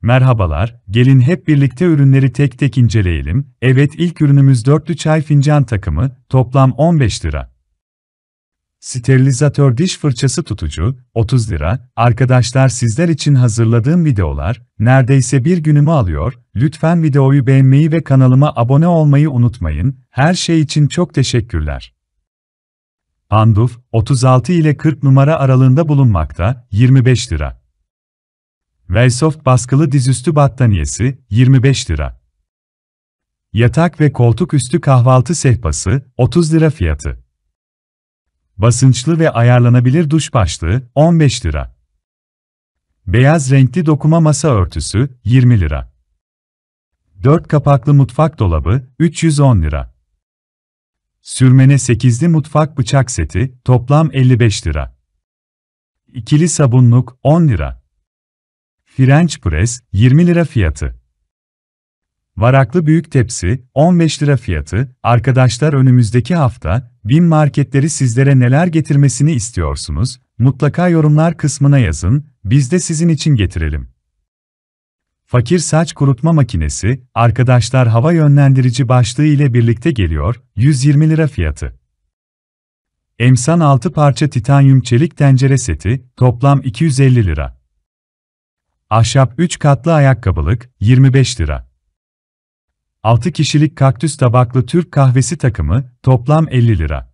Merhabalar, gelin hep birlikte ürünleri tek tek inceleyelim. Evet, ilk ürünümüz dörtlü çay fincan takımı, toplam 15 lira. Sterilizatör diş fırçası tutucu, 30 lira. Arkadaşlar sizler için hazırladığım videolar, neredeyse bir günümü alıyor. Lütfen videoyu beğenmeyi ve kanalıma abone olmayı unutmayın. Her şey için çok teşekkürler. Panduf, 36 ile 40 numara aralığında bulunmakta, 25 lira. Velsoft baskılı dizüstü battaniyesi, 25 lira. Yatak ve koltuk üstü kahvaltı sehpası, 30 lira fiyatı. Basınçlı ve ayarlanabilir duş başlığı, 15 lira. Beyaz renkli dokuma masa örtüsü, 20 lira. 4 kapaklı mutfak dolabı, 310 lira. Sürmene 8'li mutfak bıçak seti, toplam 55 lira. İkili sabunluk, 10 lira. French press, 20 lira fiyatı. Varaklı büyük tepsi, 15 lira fiyatı. Arkadaşlar önümüzdeki hafta, BİM marketleri sizlere neler getirmesini istiyorsunuz? Mutlaka yorumlar kısmına yazın, biz de sizin için getirelim. Fakir saç kurutma makinesi, arkadaşlar hava yönlendirici başlığı ile birlikte geliyor, 120 lira fiyatı. Emsan 6 parça titanyum çelik tencere seti, toplam 250 lira. Ahşap 3 katlı ayakkabılık, 25 lira. 6 kişilik kaktüs tabaklı Türk kahvesi takımı, toplam 50 lira.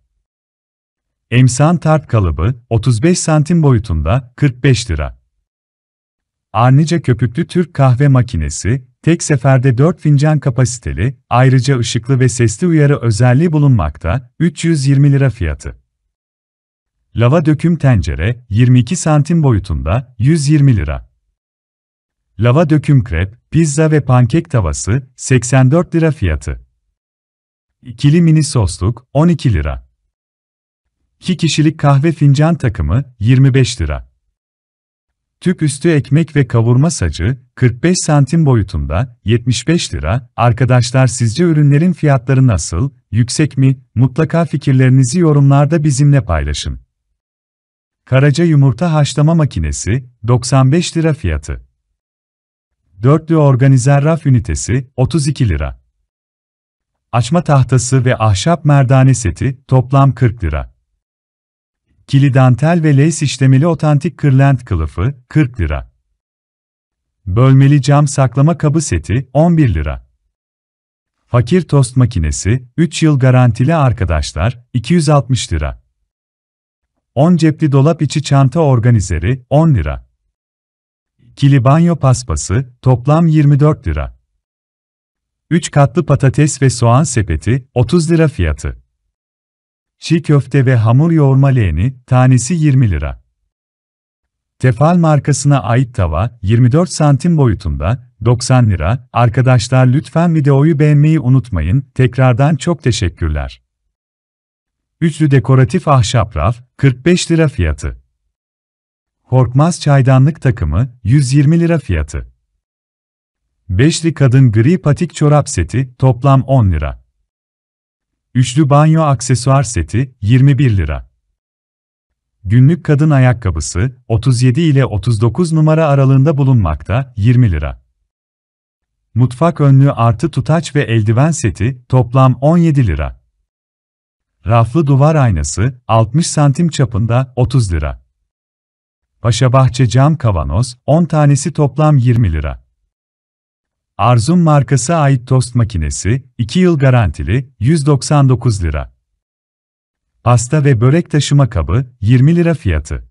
Emsan tart kalıbı, 35 santim boyutunda, 45 lira. Arnica köpüklü Türk kahve makinesi, tek seferde 4 fincan kapasiteli, ayrıca ışıklı ve sesli uyarı özelliği bulunmakta, 320 lira fiyatı. Lava döküm tencere, 22 santim boyutunda, 120 lira. Lava döküm krep, pizza ve pankek tavası, 84 lira fiyatı. İkili mini sosluk, 12 lira. 2 kişilik kahve fincan takımı, 25 lira. Tüp üstü ekmek ve kavurma sacı, 45 santim boyutunda, 75 lira. Arkadaşlar sizce ürünlerin fiyatları nasıl, yüksek mi? Mutlaka fikirlerinizi yorumlarda bizimle paylaşın. Karaca yumurta haşlama makinesi, 95 lira fiyatı. Dörtlü organizer raf ünitesi, 32 lira. Açma tahtası ve ahşap merdane seti, toplam 40 lira. Kili dantel ve lace işlemeli otantik kırlent kılıfı, 40 lira. Bölmeli cam saklama kabı seti, 11 lira. Fakir tost makinesi, 3 yıl garantili arkadaşlar, 260 lira. 10 cepli dolap içi çanta organizeri, 10 lira. İkili banyo paspası, toplam 24 lira. 3 katlı patates ve soğan sepeti, 30 lira fiyatı. Çiğ köfte ve hamur yoğurma leğeni, tanesi 20 lira. Tefal markasına ait tava, 24 santim boyutunda, 90 lira. Arkadaşlar lütfen videoyu beğenmeyi unutmayın, tekrardan çok teşekkürler. Üçlü dekoratif ahşap raf, 45 lira fiyatı. Korkmaz çaydanlık takımı, 120 lira fiyatı. Beşli kadın gri patik çorap seti, toplam 10 lira. Üçlü banyo aksesuar seti, 21 lira. Günlük kadın ayakkabısı, 37 ile 39 numara aralığında bulunmakta, 20 lira. Mutfak önlüğü artı tutaç ve eldiven seti, toplam 17 lira. Raflı duvar aynası, 60 santim çapında, 30 lira. Paşabahçe cam kavanoz, 10 tanesi toplam 20 lira. Arzum markası ait tost makinesi, 2 yıl garantili, 199 lira. Pasta ve börek taşıma kabı, 20 lira fiyatı.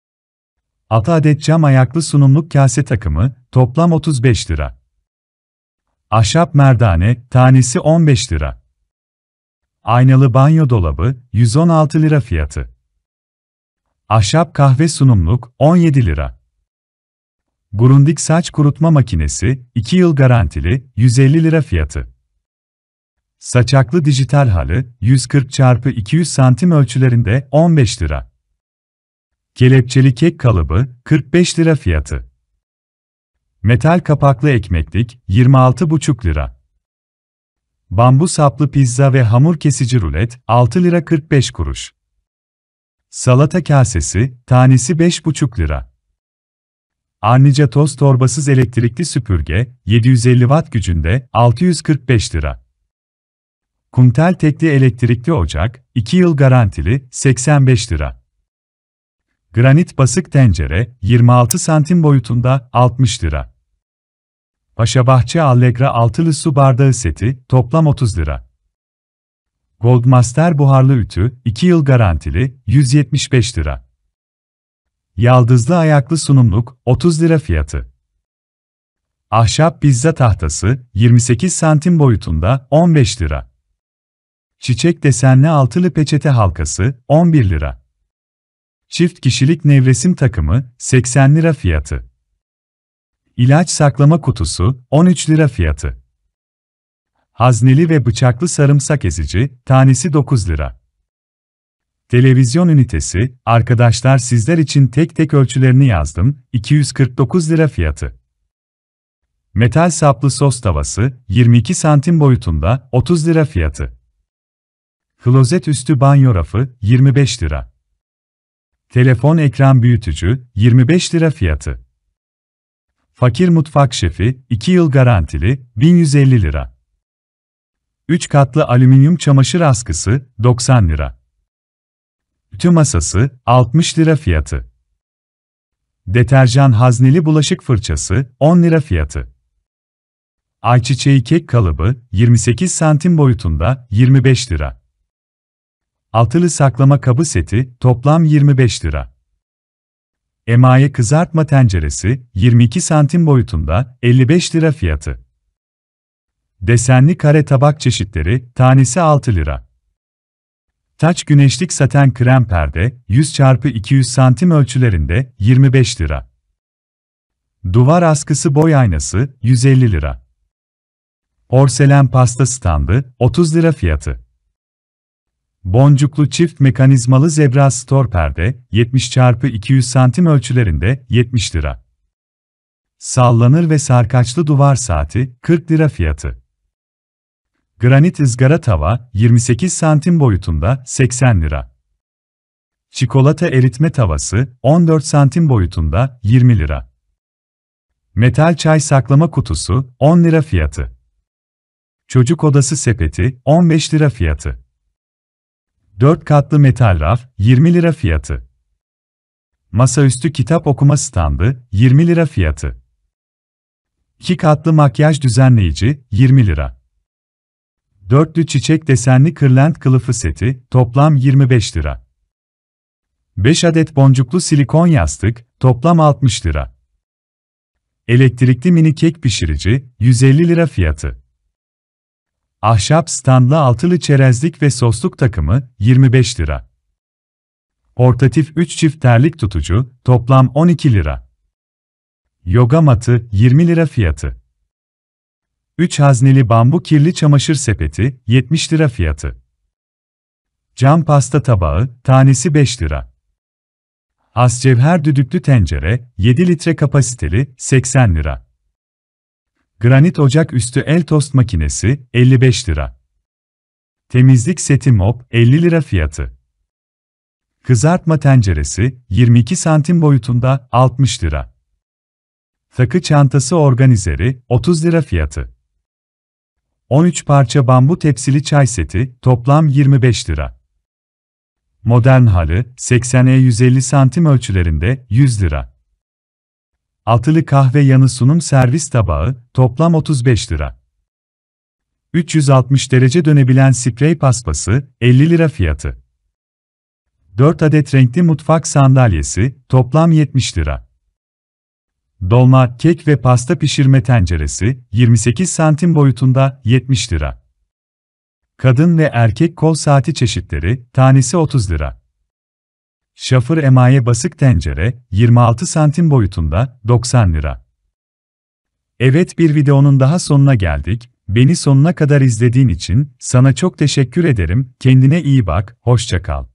6 adet cam ayaklı sunumluk kase takımı, toplam 35 lira. Ahşap merdane, tanesi 15 lira. Aynalı banyo dolabı, 116 lira fiyatı. Ahşap kahve sunumluk, 17 lira. Grundig saç kurutma makinesi, 2 yıl garantili, 150 lira fiyatı. Saçaklı dijital halı, 140x200 santim ölçülerinde, 15 lira. Kelepçeli kek kalıbı, 45 lira fiyatı. Metal kapaklı ekmeklik, 26,5 lira. Bambu saplı pizza ve hamur kesici rulet, 6 lira 45 kuruş. Salata kasesi, tanesi 5,5 lira. Arnica toz torbasız elektrikli süpürge, 750 watt gücünde, 645 lira. Kuntel tekli elektrikli ocak, 2 yıl garantili, 85 lira. Granit basık tencere, 26 santim boyutunda, 60 lira. Paşabahçe Allegra altılı su bardağı seti, toplam 30 lira. Goldmaster buharlı ütü, 2 yıl garantili, 175 lira. Yaldızlı ayaklı sunumluk, 30 lira fiyatı. Ahşap pizza tahtası, 28 santim boyutunda, 15 lira. Çiçek desenli altılı peçete halkası, 11 lira. Çift kişilik nevresim takımı, 80 lira fiyatı. İlaç saklama kutusu, 13 lira fiyatı. Hazneli ve bıçaklı sarımsak ezici, tanesi 9 lira. Televizyon ünitesi, arkadaşlar sizler için tek tek ölçülerini yazdım, 249 lira fiyatı. Metal saplı sos tavası, 22 santim boyutunda, 30 lira fiyatı. Klozet üstü banyo rafı, 25 lira. Telefon ekran büyütücü, 25 lira fiyatı. Fakir mutfak şefi, 2 yıl garantili, 1150 lira. 3 katlı alüminyum çamaşır askısı, 90 lira. Ütü masası, 60 lira fiyatı. Deterjan hazneli bulaşık fırçası, 10 lira fiyatı. Ayçiçeği kek kalıbı, 28 santim boyutunda, 25 lira. Altılı saklama kabı seti, toplam 25 lira. Emaye kızartma tenceresi, 22 santim boyutunda, 55 lira fiyatı. Desenli kare tabak çeşitleri, tanesi 6 lira. Taç güneşlik saten krem perde, 100x200 santim ölçülerinde, 25 lira. Duvar askısı boy aynası, 150 lira. Porselen pasta standı, 30 lira fiyatı. Boncuklu çift mekanizmalı zebra store perde, 70x200 santim ölçülerinde, 70 lira. Sallanır ve sarkaçlı duvar saati, 40 lira fiyatı. Granit ızgara tava, 28 santim boyutunda, 80 lira. Çikolata eritme tavası, 14 santim boyutunda, 20 lira. Metal çay saklama kutusu, 10 lira fiyatı. Çocuk odası sepeti, 15 lira fiyatı. 4 katlı metal raf, 20 lira fiyatı. Masaüstü kitap okuma standı, 20 lira fiyatı. 2 katlı makyaj düzenleyici, 20 lira. Dörtlü çiçek desenli kırlent kılıfı seti, toplam 25 lira. 5 adet boncuklu silikon yastık, toplam 60 lira. Elektrikli mini kek pişirici, 150 lira fiyatı. Ahşap standlı altılı çerezlik ve sosluk takımı, 25 lira. Portatif 3 çift terlik tutucu, toplam 12 lira. Yoga matı, 20 lira fiyatı. 3 hazneli bambu kirli çamaşır sepeti, 70 lira fiyatı. Cam pasta tabağı, tanesi 5 lira. Ascevher düdüklü tencere, 7 litre kapasiteli, 80 lira. Granit ocak üstü el tost makinesi, 55 lira. Temizlik seti mop, 50 lira fiyatı. Kızartma tenceresi, 22 santim boyutunda, 60 lira. Takı çantası organizeri, 30 lira fiyatı. 13 parça bambu tepsili çay seti, toplam 25 lira. Modern halı, 80'e 150 santim ölçülerinde, 100 lira. Altılı kahve yanı sunum servis tabağı, toplam 35 lira. 360 derece dönebilen sprey paspası, 50 lira fiyatı. 4 adet renkli mutfak sandalyesi, toplam 70 lira. Dolma, kek ve pasta pişirme tenceresi, 28 santim boyutunda, 70 lira. Kadın ve erkek kol saati çeşitleri, tanesi 30 lira. Şafır emaye basık tencere, 26 santim boyutunda, 90 lira. Evet, bir videonun daha sonuna geldik. Beni sonuna kadar izlediğin için sana çok teşekkür ederim. Kendine iyi bak, hoşça kal.